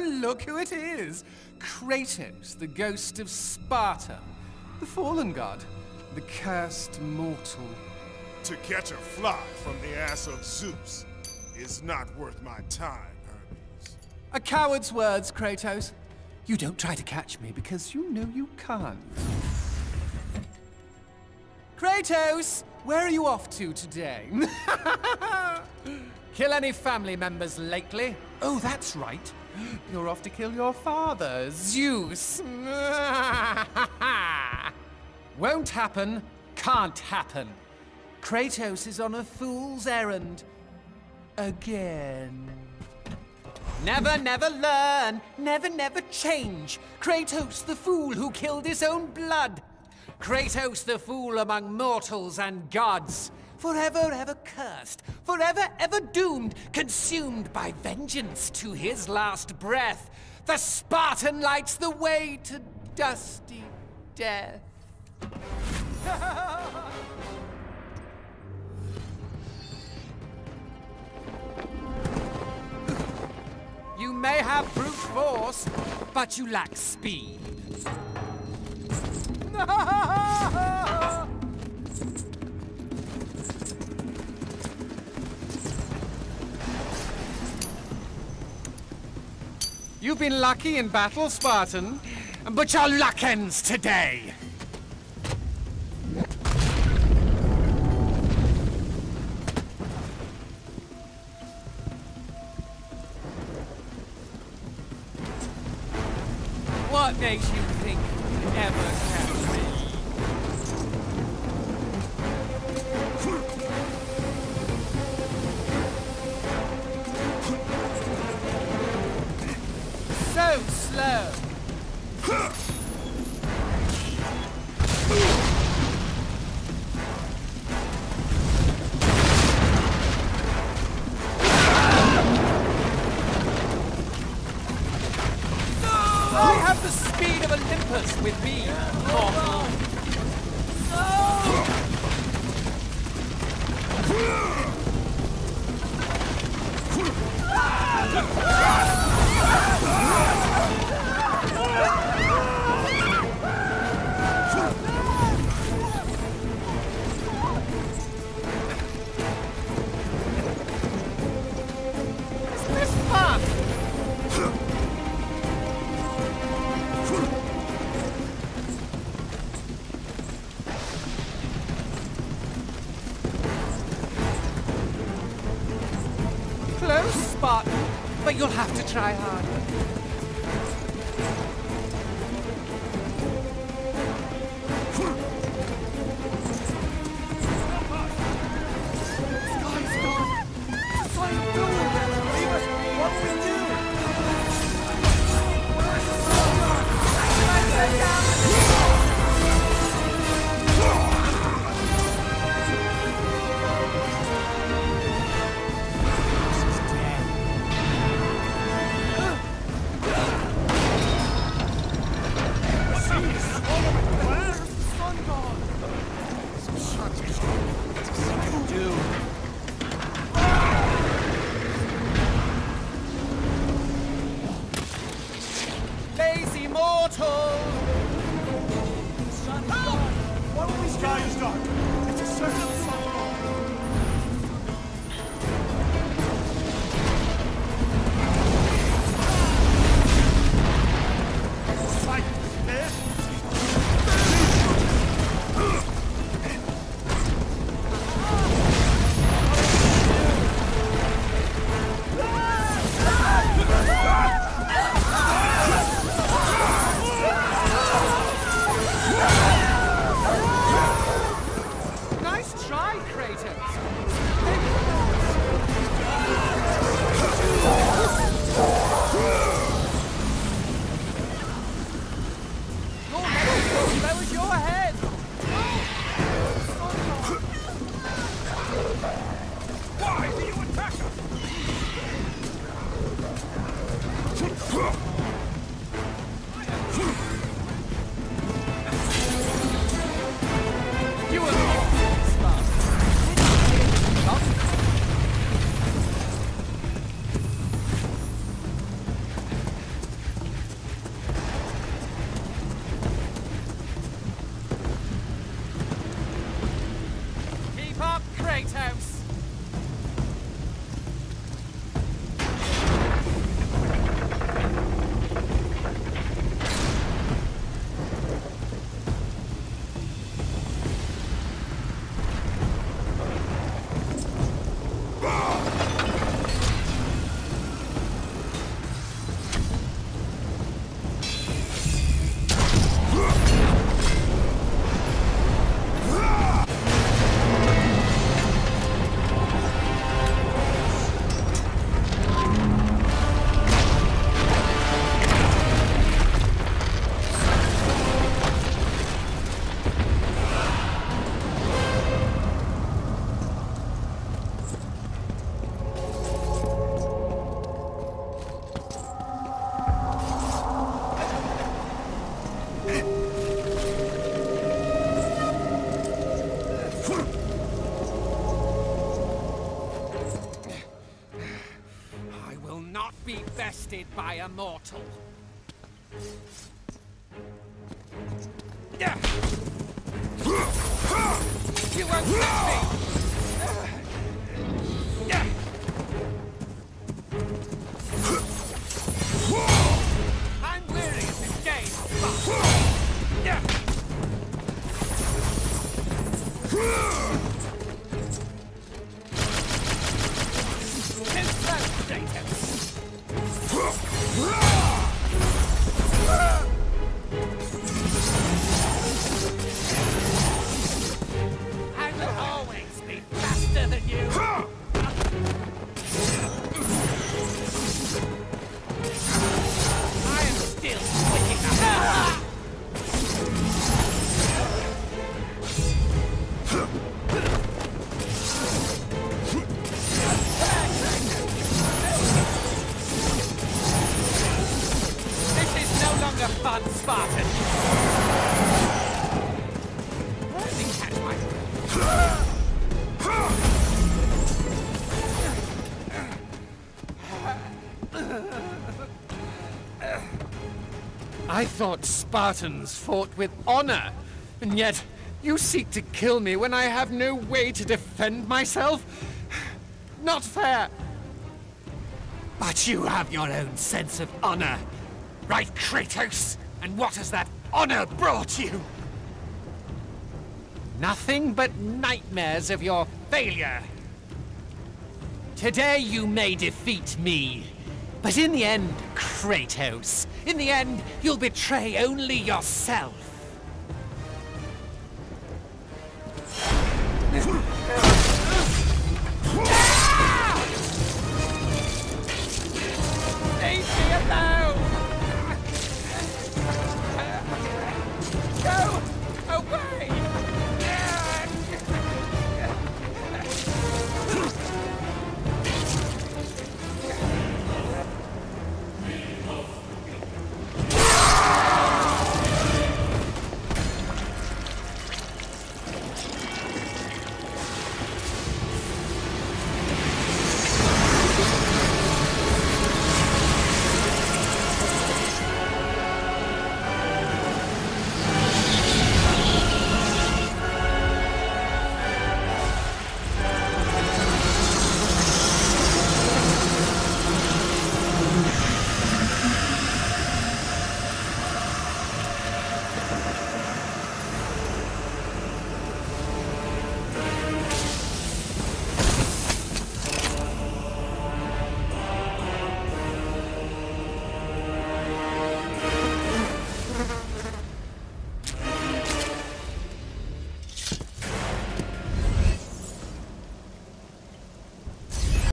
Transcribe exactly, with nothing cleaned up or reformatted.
Look who it is! Kratos, the ghost of Sparta. The fallen god. The cursed mortal. To catch a fly from the ass of Zeus is not worth my time, Hermes. A coward's words, Kratos. You don't try to catch me because you know you can't. Kratos, where are you off to today? Kill any family members lately? Oh, that's right. You're off to kill your father, Zeus. Won't happen, can't happen. Kratos is on a fool's errand. Again. Never, never learn, never, never change. Kratos, the fool who killed his own blood. Kratos, the fool among mortals and gods. Forever, ever cursed, forever, ever doomed, consumed by vengeance to his last breath. The Spartan lights the way to dusty death. You may have brute force, but you lack speed. You've been lucky in battle, Spartan, but your luck ends today. What makes you think you ever catch me? So slow. I have the speed of Olympus with me, mortal. Isn't this fun? Close, Spartan, but you'll have to try harder. not be bested by a mortal. You won't touch me! I'm weary of this game, Too close, Kratos! I will always be faster than you! I am still quick enough! This is no longer fun, Spartan! Let me catch my I thought Spartans fought with honor, and yet you seek to kill me when I have no way to defend myself? Not fair! But you have your own sense of honor, right, Kratos? And what has that honor brought you? Nothing but nightmares of your failure. Today you may defeat me, but in the end, Kratos, in the end, you'll betray only yourself.